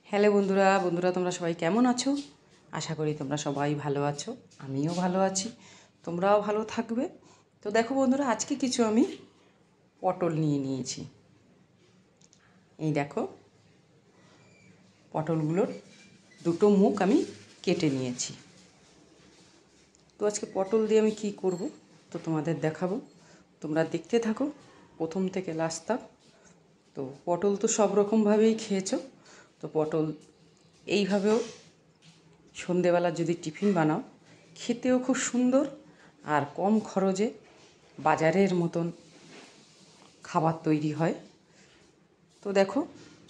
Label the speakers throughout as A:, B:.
A: Hello বন্ধুরা বন্ধুরা তোমরা সবাই কেমন আছো? আশা করি তোমরা সবাই ভালো আছো, আমিও ভালো আছি, তোমরাও ভালো থাকবে। তো দেখো বন্ধুরা, আজকে কিছু আমি পটল নিয়ে নিয়েছি। এই দেখো, পটলগুলোর দুটো মুখ আমি কেটে নিয়েছি। তো আজকে পটল দিয়ে আমি কি করব তো তোমাদের দেখাবো, তোমরা দেখতে থাকো প্রথম থেকে লাস্ট তক। তো পটল তো সব রকমভাবেই খেয়েছো, তো পটল এইভাবেও সন্ধেবেলা যদি টিফিন বানাও, খেতেও খুব সুন্দর আর কম খরচে বাজারের মতন খাবার তৈরি হয়। তো দেখো,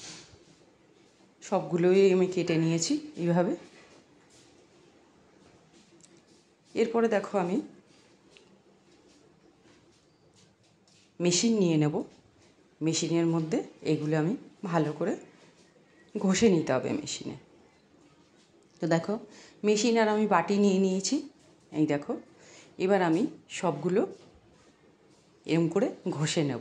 A: সবগুলোই আমি কেটে নিয়েছি এইভাবে। এরপরে দেখো, আমি মেশিন নিয়ে নেব। মেশিনের মধ্যে এগুলো আমি ভালো করে ঘষে নিতে হবে মেশিনে। তো দেখো, মেশিন আর আমি বাটি নিয়ে নিয়েছি। এই দেখো, এবার আমি সবগুলো এরম করে ঘষে নেব।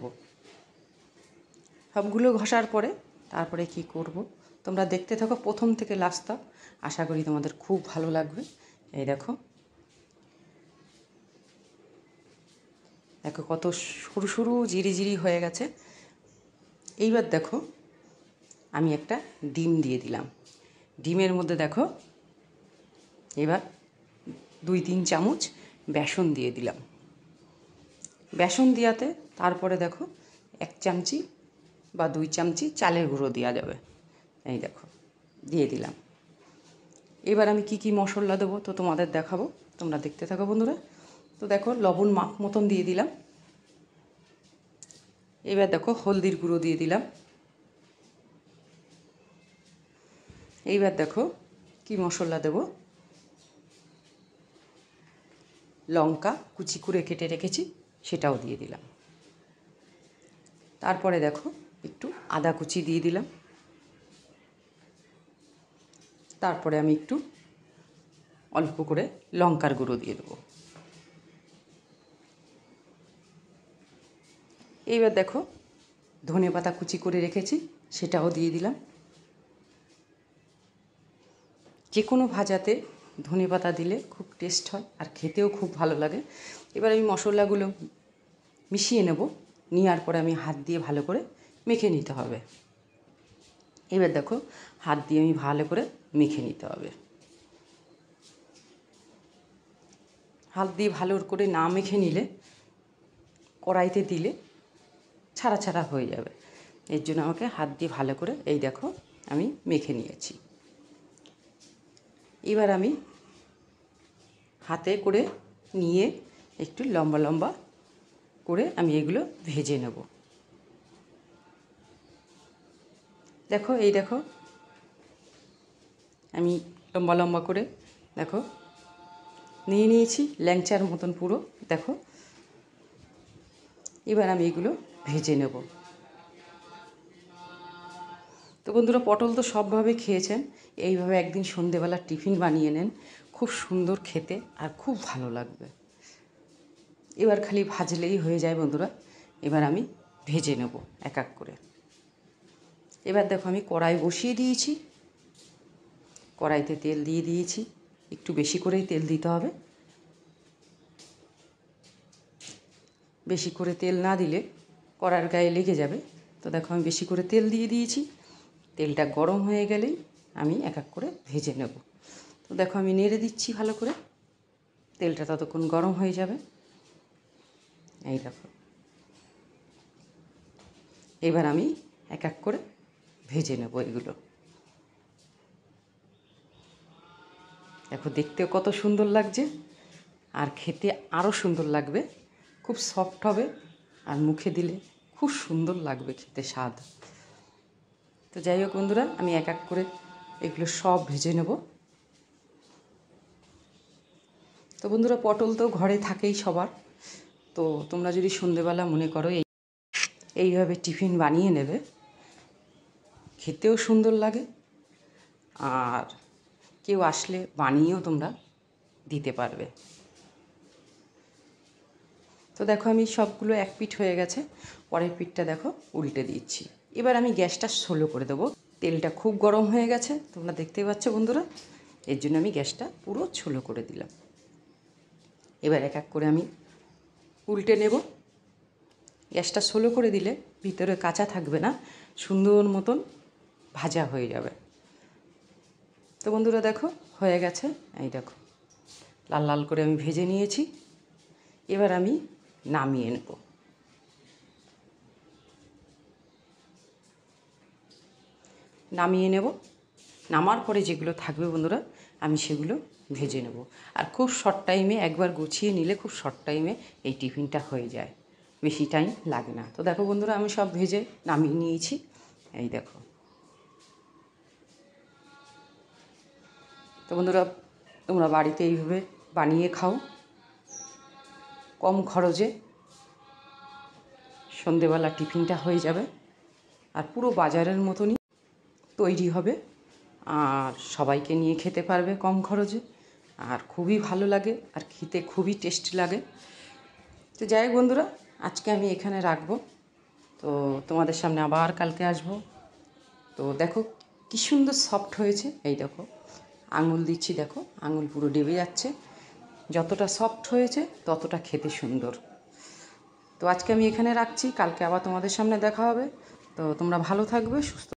A: সবগুলো ঘষার পরে তারপরে কি করব তোমরা দেখতে থাকো প্রথম থেকে লাস্ট তক। আশা করি তোমাদের খুব ভালো লাগবে। এই দেখো, দেখো কত সরু সরু জিরি হয়ে গেছে। এইবার দেখো, আমি একটা ডিম দিয়ে দিলাম। ডিমের মধ্যে দেখো, এবার 2-3 চামচ বেসন দিয়ে দিলাম। বেসন দেওয়াতে তারপরে দেখো 1 চামচি বা 2 চামচি চালের গুঁড়ো দেওয়া যাবে। এই দেখো, দিয়ে দিলাম। এবার আমি কি মশলা দেবো তো তোমাদের দেখাবো, তোমরা দেখতে থাকো বন্ধুরা। তো দেখো, লবণ মাপ মতন দিয়ে দিলাম। এবার দেখো, হলদির গুঁড়ো দিয়ে দিলাম। এইবার দেখো কি মশলা দেব, লঙ্কা কুচি করে কেটে রেখেছি সেটাও দিয়ে দিলাম। তারপরে দেখো, একটু আদা কুচি দিয়ে দিলাম। তারপরে আমি একটু অল্প করে লঙ্কার গুঁড়ো দিয়ে দেবো। এইবার দেখো, ধনেপাতা কুচি করে রেখেছি সেটাও দিয়ে দিলাম। যে কোনো ভাজাতে ধনেপাতা দিলে খুব টেস্ট হয় আর খেতেও খুব ভালো লাগে। এবার আমি মশলাগুলো মিশিয়ে নেব। নেওয়ার পরে আমি হাত দিয়ে ভালো করে মেখে নিতে হবে। এবার দেখো, হাত দিয়ে আমি ভালো করে মেখে নিতে হবে। হাত দিয়ে ভালো করে না মেখে নিলে কড়াইতে দিলে ছাড়া ছাড়া হয়ে যাবে। এর জন্য আমাকে হাত দিয়ে ভালো করে, এই দেখো, আমি মেখে নিয়েছি। এবার আমি হাতে করে নিয়ে একটু লম্বা লম্বা করে আমি এগুলো ভেজে নেব। দেখো, এই দেখো, আমি লম্বা লম্বা করে দেখো নিয়ে নিয়েছি, ল্যাংচার মতন পুরো। দেখো, এবার আমি এগুলো ভেজে নেব। তো বন্ধুরা, পটল তো সবভাবে খেয়েছেন, এইভাবে একদিন সন্ধেবেলা টিফিন বানিয়ে নেন, খুব সুন্দর খেতে আর খুব ভালো লাগবে। এবার খালি ভাজলেই হয়ে যায় বন্ধুরা। এবার আমি ভেজে নেব এক এক করে। এবার দেখো, আমি কড়াই বসিয়ে দিয়েছি। কড়াইতে তেল দিয়ে দিয়েছি, একটু বেশি করেই তেল দিতে হবে। বেশি করে তেল না দিলে কড়ার গায়ে লেগে যাবে। তো দেখো, আমি বেশি করে তেল দিয়ে দিয়েছি। তেলটা গরম হয়ে গেলেই আমি এক এক করে ভেজে নেব। তো দেখো, আমি নেড়ে দিচ্ছি ভালো করে, তেলটা ততক্ষণ গরম হয়ে যাবে। এই দেখো, এবার আমি এক এক করে ভেজে নেব এগুলো। দেখো, দেখতেও কত সুন্দর লাগছে আর খেতে আরও সুন্দর লাগবে। খুব সফট হবে আর মুখে দিলে খুব সুন্দর লাগবে খেতে, স্বাদ। তো যাই হোক বন্ধুরা, আমি এক এক করে এগুলো সব ভেজে নেব। তো বন্ধুরা, পটল তো ঘরে থাকেই সবার। তো তোমরা যদি সন্ধেবেলা মনে করো এইভাবে টিফিন বানিয়ে নেবে, খেতেও সুন্দর লাগে আর কেউ আসলে বানিয়েও তোমরা দিতে পারবে। তো দেখো, আমি সবগুলো এক পিঠ হয়ে গেছে, পরের পিঠটা দেখো উল্টে দিচ্ছি। এবার আমি গ্যাসটা স্লো করে দেবো। তেলটা খুব গরম হয়ে গেছে, তোমরা দেখতেই পাচ্ছ বন্ধুরা। এর জন্য আমি গ্যাসটা পুরো ছোলো করে দিলাম। এবার এক এক করে আমি উল্টে নেব। গ্যাসটা স্লো করে দিলে ভিতরে কাঁচা থাকবে না, সুন্দর মতন ভাজা হয়ে যাবে। তো বন্ধুরা দেখো হয়ে গেছে, এই দেখো লাল লাল করে আমি ভেজে নিয়েছি। এবার আমি নামিয়ে নেব। নামার পরে যেগুলো থাকবে বন্ধুরা আমি সেগুলো ভেজে নেব। আর খুব শর্ট টাইমে একবার গুছিয়ে নিলে খুব শর্ট টাইমে এই টিফিনটা হয়ে যায়, বেশি টাইম লাগে না। তো দেখো বন্ধুরা আমি সব ভেজে নামিয়ে নিয়েছি, এই দেখো। তো বন্ধুরা তোমরা বাড়িতে এইভাবে বানিয়ে খাও, কম খরচে সন্ধেবেলা টিফিনটা হয়ে যাবে। আর পুরো বাজারের মতনই তৈরি হবে, আর সবাইকে নিয়ে খেতে পারবে কম খরচে। আর খুবই ভালো লাগে, আর খেতে খুবই টেস্টি লাগে। তো যাই হোক বন্ধুরা, আজকে আমি এখানে রাখবো। তো তোমাদের সামনে আবার কালকে আসবো। তো দেখো কী সুন্দর সফট হয়েছে, এই দেখো আঙুল দিচ্ছি, দেখো আঙুল পুরো ডেবে যাচ্ছে। যতটা সফট হয়েছে ততটা খেতে সুন্দর। তো আজকে আমি এখানে রাখছি, কালকে আবার তোমাদের সামনে দেখা হবে। তো তোমরা ভালো থাকবে, সুস্থ